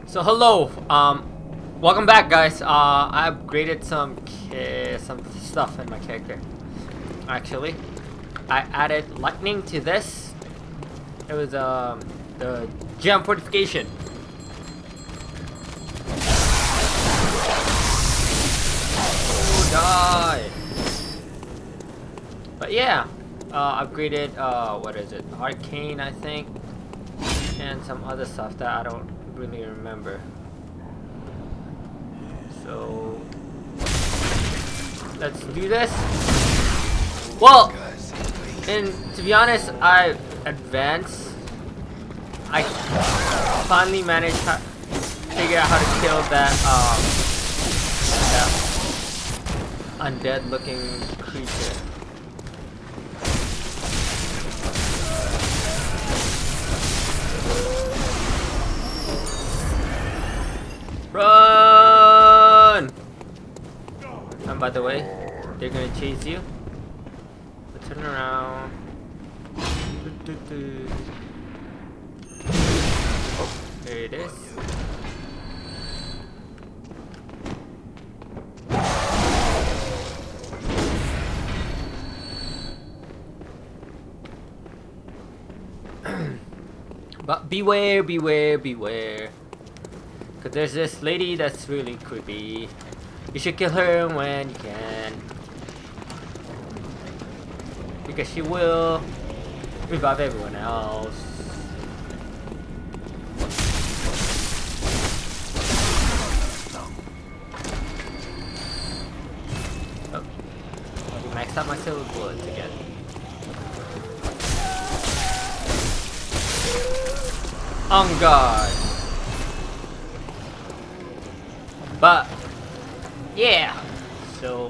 So hello, welcome back, guys. I upgraded some stuff in my character. Actually, I added lightning to this. It was the gem fortification. Oh, die! But yeah, upgraded. What is it? Arcane, I think, and some other stuff that I don't really remember. So let's do this. Well, and to be honest, I advanced. I finally managed to figure out how to kill that undead looking creature. Run! And by the way, they're gonna chase you. But turn around. Oh, there it is. But beware, beware, beware. Cause there's this lady that's really creepy. You should kill her when you can. Because she will revive everyone else. Oh. I maxed out my silver bullets again. On guard. But yeah, so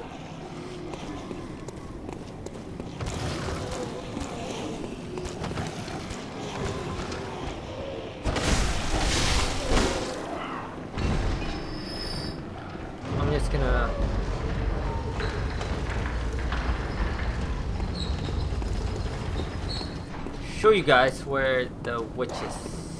I'm just gonna show you guys where the witch is.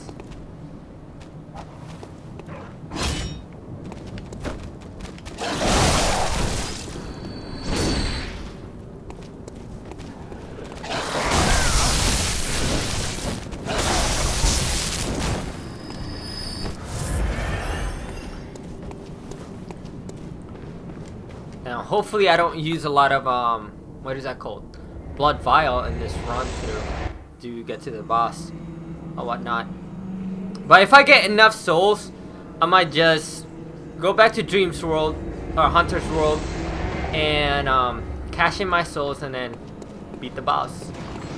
Now, hopefully I don't use a lot of, what is that called? Blood vial in this run through to get to the boss or whatnot. But if I get enough souls, I might just go back to Dream's World, or Hunter's World, and, cash in my souls and then beat the boss.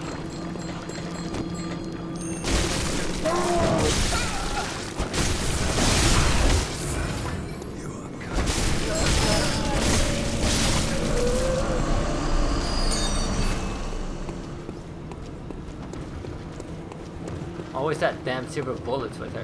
Always that damn silver bullets with her.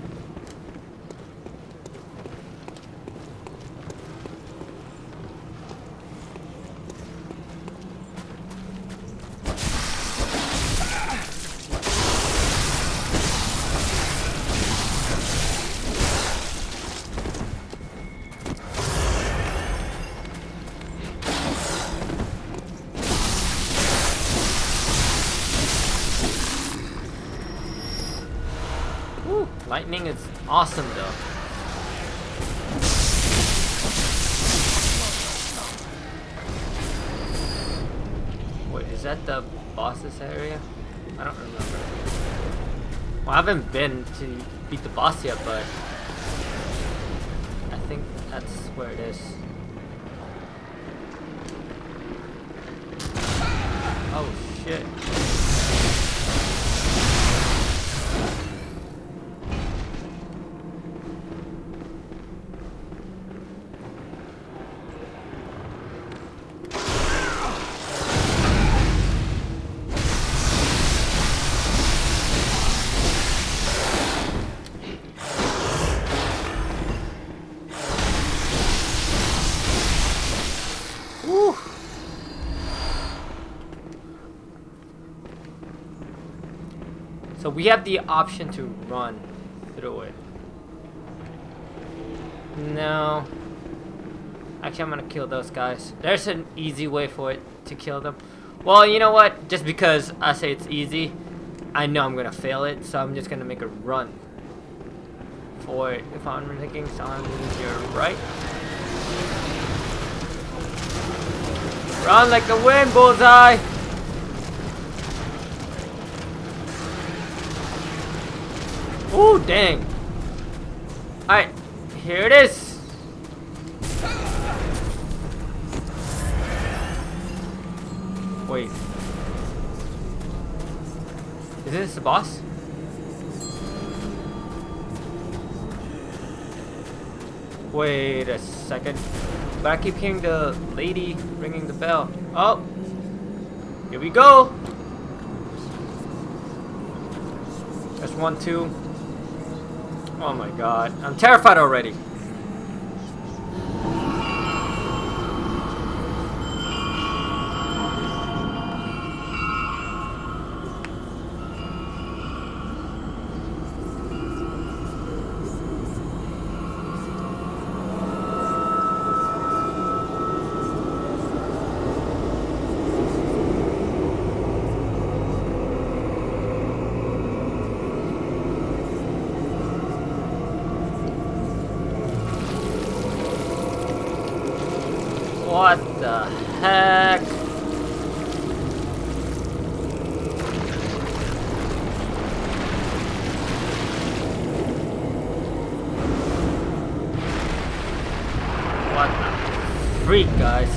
Lightning is awesome though. Wait, is that the boss's area? I don't remember. Well, I haven't been to beat the boss yet, but I think that's where it is. Oh shit. So we have the option to run through it. No. Actually, I'm gonna kill those guys. There's an easy way for it to kill them. Well, you know what? Just because I say it's easy, I know I'm gonna fail it, so I'm just gonna make a run for it. If I'm thinking, so I'm your right. Run like the wind, bullseye! Ooh, dang. Alright, here it is. Wait. Is this the boss? Wait a second. But I keep hearing the lady ringing the bell. Oh! Here we go! That's 1, 2. Oh my god. I'm terrified already. What the heck? What the freak, guys?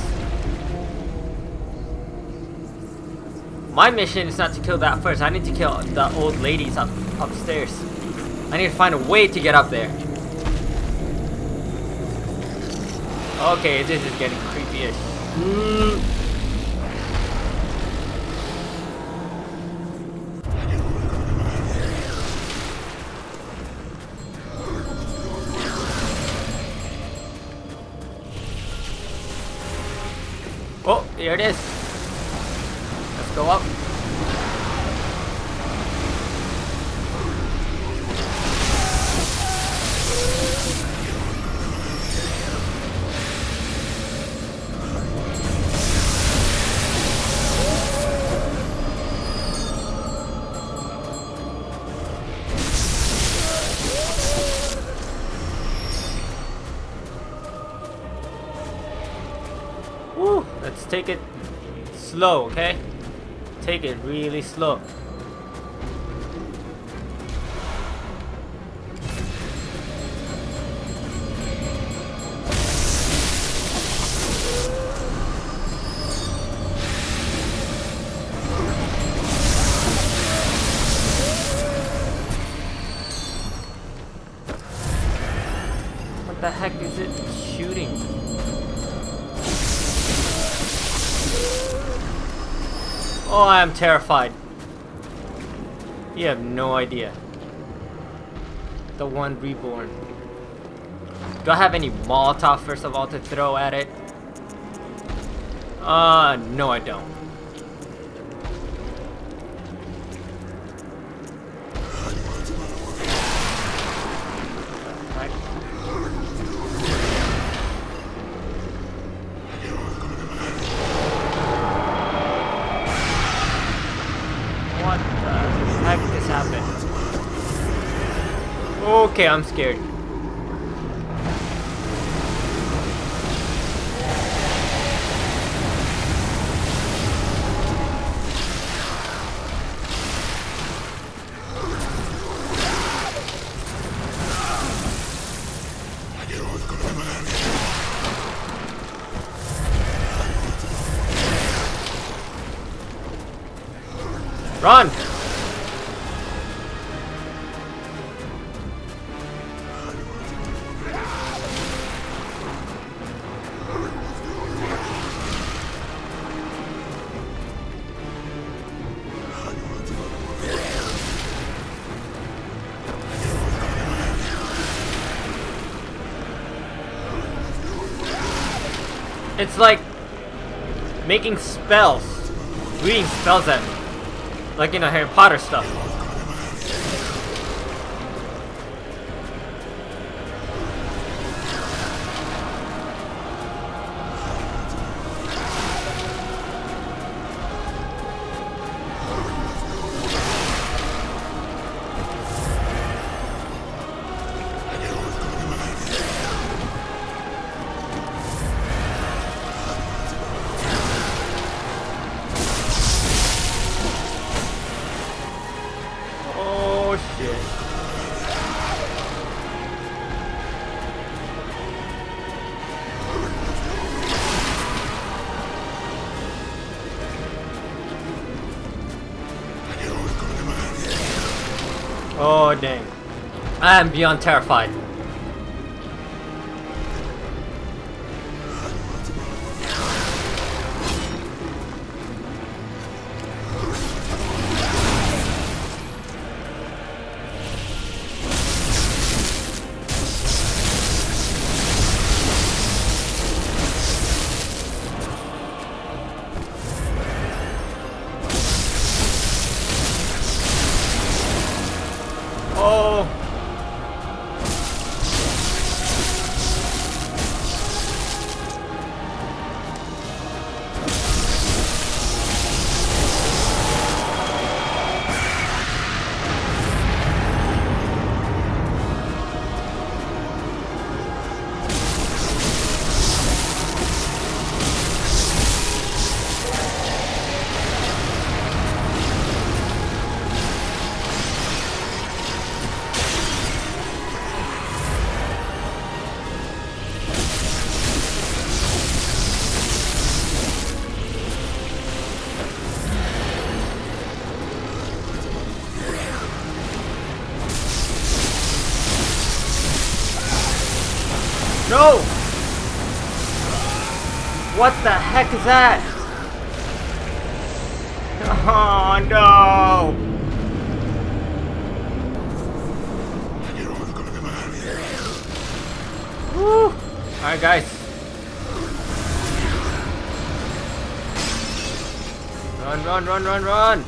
My mission is not to kill that first. I need to kill the old ladies upstairs. I need to find a way to get up there. Okay, this is getting creepy-ish. Oh, here it is. Let's go up. Woo, let's take it slow, okay? Take it really slow. What the heck is it shooting? Oh, I am terrified. You have no idea. The one Reborn. Do I have any Molotov first of all to throw at it? No I don't. Okay, I'm scared. Run! It's like making spells, reading spells at me, like in a Harry Potter stuff. Oh dang. I am beyond terrified. Oh. No! What the heck is that? Oh no! Woo! Alright guys. Run, run, run, run, run!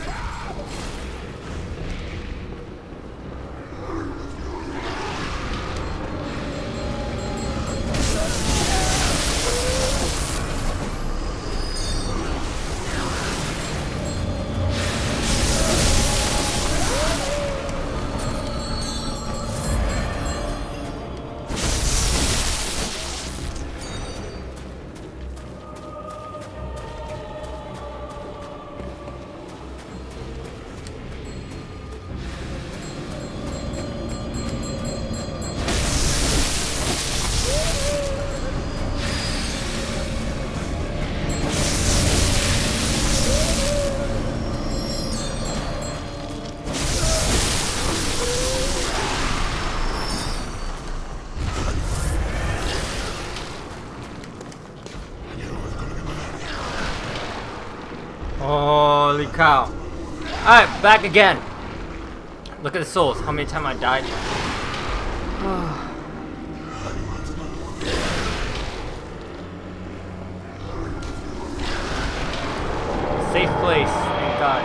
Holy cow. Alright, back again. Look at the souls. How many times I died? Safe place. Thank God.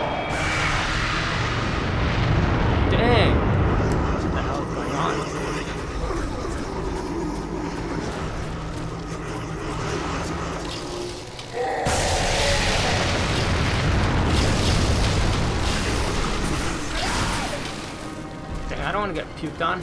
Dang. What the hell is going on? I don't want to get puked on.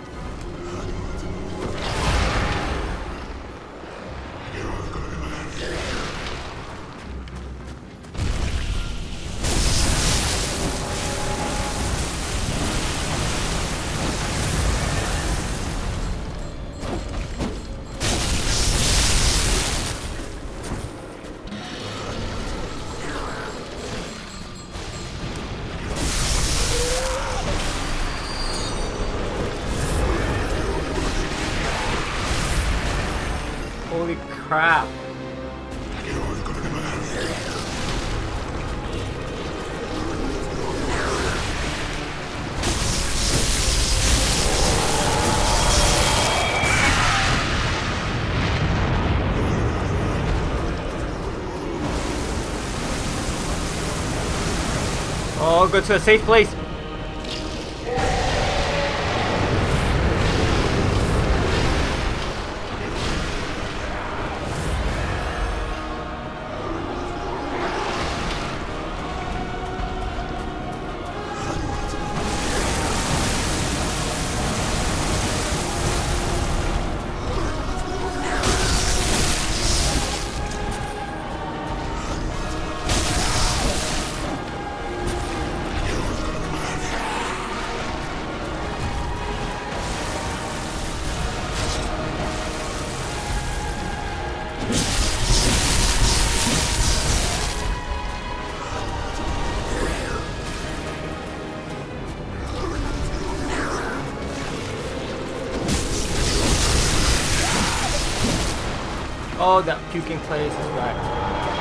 Holy crap. Oh, go to a safe place. Oh, that puking place is right.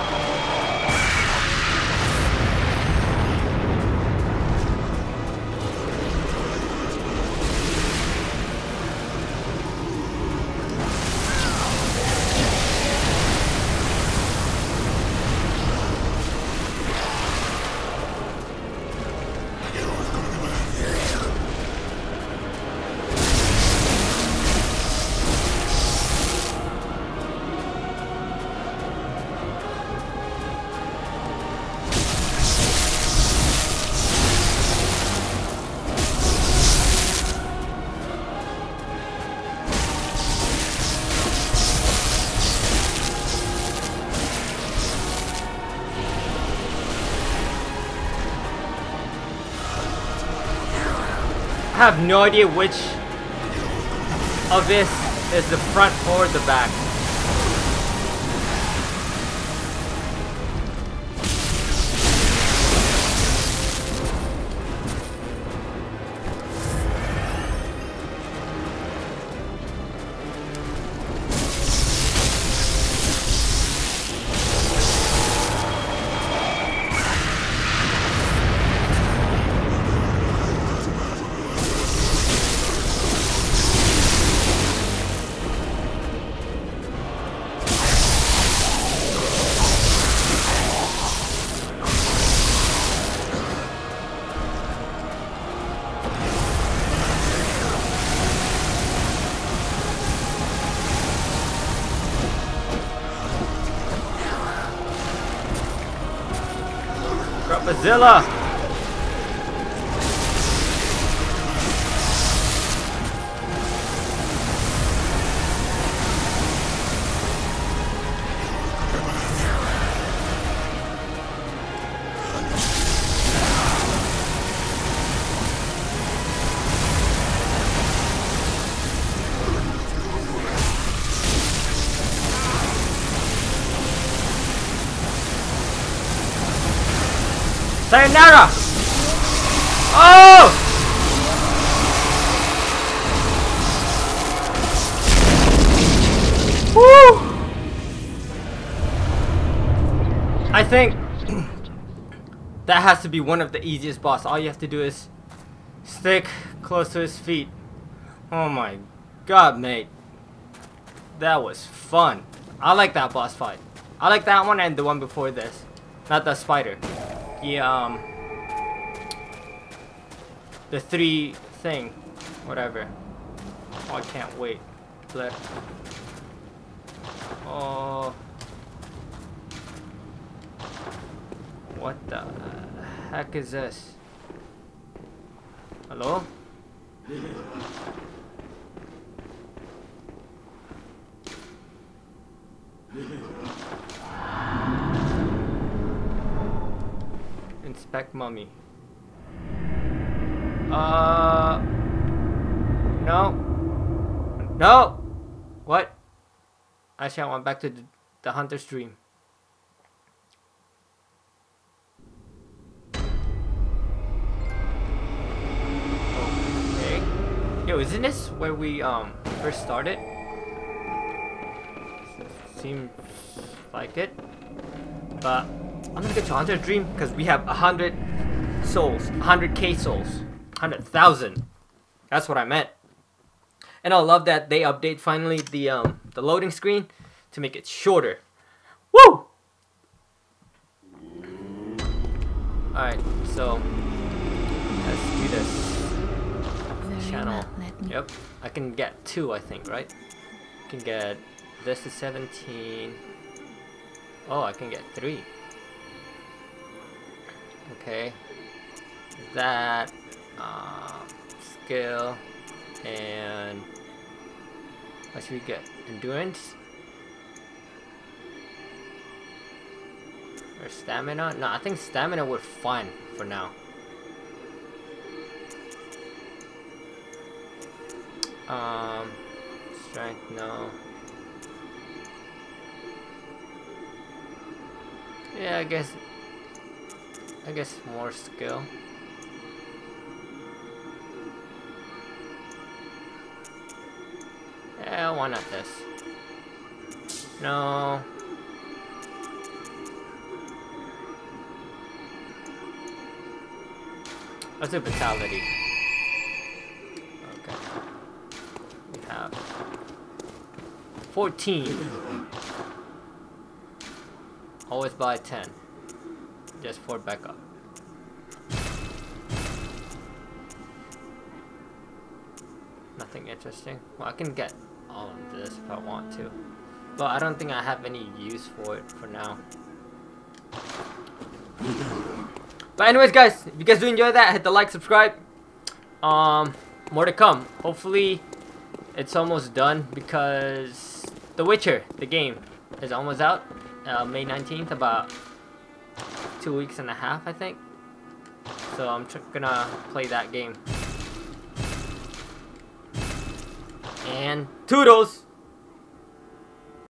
I have no idea which of this is the front or the back. Mozilla! Sayonara! Oh! Woo! I think that has to be one of the easiest boss. All you have to do is stick close to his feet. Oh my god, mate. That was fun. I like that boss fight. I like that one and the one before this. Not the spider. The 3 thing, whatever. Oh, I can't wait. Blip. Oh, what the heck is this? Hello? Inspect mummy. No. No! What? Actually, I went back to the hunter's dream. Okay. Yo, isn't this where we, first started? Seems like it. But I'm gonna get to Hunter's Dream because we have 100 souls, 100k souls, 100,000. That's what I meant. And I love that they update finally the loading screen to make it shorter. Woo! All right, so let's do this channel. Yep, I can get 2, I think, right? I can get this is 17. Oh, I can get 3. Okay, that skill, and what should we get? Endurance or stamina? No, I think stamina would fine for now. Strength, no. Yeah, I guess more skill. Yeah, why not this? No. Let's do vitality. Okay. We have 14. Always buy 10. Just for backup. Nothing interesting. Well, I can get all of this if I want to. But I don't think I have any use for it for now. But anyways, guys, if you guys do enjoy that, hit the like, subscribe. More to come. Hopefully, it's almost done because The Witcher, the game, is almost out. May 19th, about 2 weeks and a half, I think. So I'm gonna play that game. And toodles!